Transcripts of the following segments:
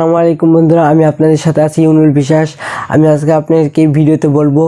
আসসালামু আলাইকুম বন্ধুরা, আমি আপনাদের সাথে আছি ইউনুল বিশ্বাস। আমি আজকে আপনাদেরকে ভিডিওতে বলবো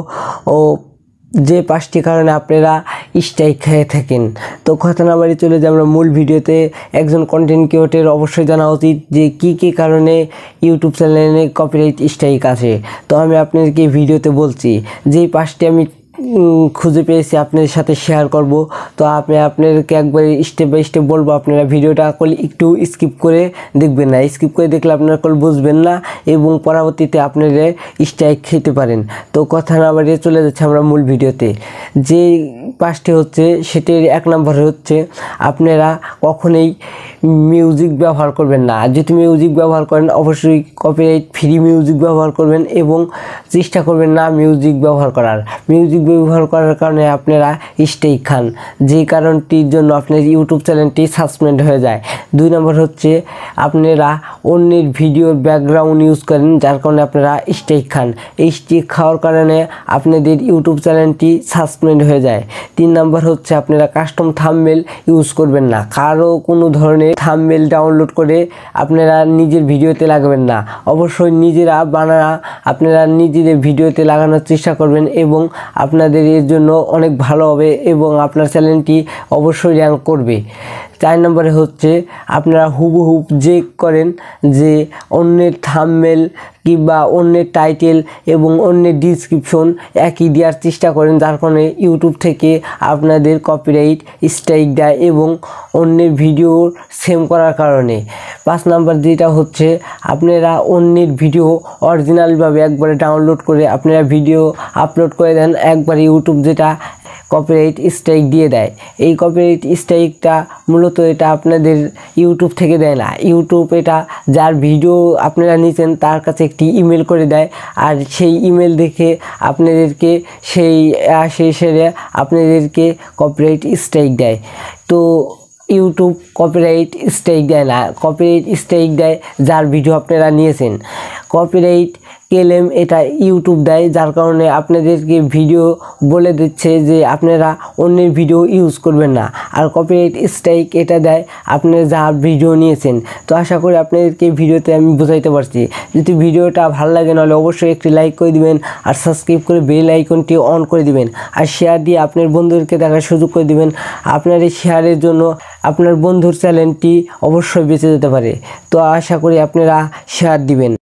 যে 5টি কারণে আপনারা স্ট্রাইক খেয়ে থাকেন। তো কথা না বাড়ি চলে যাই আমরা মূল ভিডিওতে। একজন কন্টেন্ট ক্রিয়েটর অবশ্যই জানা উচিত যে কী কারণে ইউটিউব চ্যানেলে কপিরাইট স্ট্রাইক আসে। তো আমি আপনাদেরকে ভিডিওতে বলছি যেই 5টি আমি খুঁজে পেয়েছি আপনাদের সাথে শেয়ার করব। তো আপনাদেরকে একবার স্টেপ বাই স্টেপ বলবো, আপনারা ভিডিওটা একটু স্কিপ করে দেখবেন না। স্কিপ করে দেখলে আপনারা বুঝবেন না এবং পরবর্তীতে আপনারা স্ট্রাইক খেতে পারেন। তো কথা না বাড়িয়ে চলে যাচ্ছে আমরা মূল ভিডিওতে। যে 5টি হচ্ছে সেটির 1 নম্বর হচ্ছে আপনারা কখনোই মিউজিক ব্যবহার করবেন না। যদি মিউজিক ব্যবহার করেন অবশ্যই কপিরাইট ফ্রি মিউজিক ব্যবহার করবেন এবং চেষ্টা করবেন না মিউজিক ব্যবহার করার। মিউজিক ব্যবহার করার কারণে আপনারা স্ট্রাইক খান, যে কারণটির জন্য আপনার ইউটিউব চ্যানেলটি সাসপেন্ড হয়ে যায়। 2 নম্বর হচ্ছে আপনারা অন্যের ভিডিওর ব্যাকগ্রাউন্ড ইউজ করেন, যার কারণে আপনারা স্ট্রাইক খান। এই স্ট্রাইক খাওয়ার কারণে আপনাদের ইউটিউব চ্যানেলটি সাসপেন্ড হয়ে যায়। 3 নম্বর হচ্ছে আপনারা কাস্টম থাম্বনেল ইউজ করবেন না। কারো কোনো ধরনের থাম্বনেল ডাউনলোড করে আপনারা নিজের ভিডিওতে লাগাবেন না। অবশ্যই নিজেরা বানানো আপনারা নিজেদের ভিডিওতে লাগানোর চেষ্টা করবেন এবং আপনাদের এর জন্য অনেক ভালো হবে এবং আপনার চ্যানেলটি অবশ্যই র্যাঙ্ক করবে। 4 নম্বরে হচ্ছে আপনারা হুবহু যে করেন যে অন্যের থাম্বনেল কিংবা অন্যের টাইটেল এবং অন্যের ডিসক্রিপশন একই দেওয়ার চেষ্টা করেন, যার কারণে ইউটিউব থেকে আপনাদের কপিরাইট স্ট্রাইক দেয় এবং অন্যের ভিডিও সেম করার কারণে। 5 নম্বর যেটা হচ্ছে আপনারা অন্যের ভিডিও অরিজিনালভাবে একবারে ডাউনলোড করে আপনারা ভিডিও আপলোড করে দেন, একবারে ইউটিউব যেটা কপিরাইট স্ট্রাইক দিয়ে দেয়। এই কপিরাইট স্ট্রাইকটা মূলত এটা আপনাদের ইউটিউব থেকে দেয় না। ইউটিউব এটা যার ভিডিও আপনারা নিয়েছেন তার কাছে একটি ইমেল করে দেয়, আর সেই ইমেল দেখে আপনাদেরকে সেরে আপনাদেরকে কপিরাইট স্ট্রাইক দেয়। তো ইউটিউব কপিরাইট স্ট্রাইক দেয় না, কপিরাইট স্ট্রাইক দেয় যার ভিডিও আপনারা নিয়েছেন। কপিরাইট ক্লেম এটা ইউটিউব দেয়, যার কারণে আপনাদেরকে ভিডিও বলে দিচ্ছে যে আপনারা অন্যের ভিডিও ইউজ করবেন না। আর কপিরাইট স্ট্রাইক এটা দেয় আপনারা যা ভিডিও নিয়েছেন। তো আশা করি আপনাদেরকে ভিডিওতে আমি বোঝাইতে পারছি। যদি ভিডিওটা ভালো লাগে নাহলে অবশ্যই একটি লাইক করে দিবেন আর সাবস্ক্রাইব করে বেল আইকনটি অন করে দিবেন আর শেয়ার দিয়ে আপনার বন্ধুদেরকে দেখার সুযোগ করে দিবেন। আপনার এই শেয়ারের জন্য আপনার বন্ধুর চ্যানেলটি অবশ্যই বেঁচে যেতে পারে। তো আশা করি আপনারা শেয়ার দিবেন।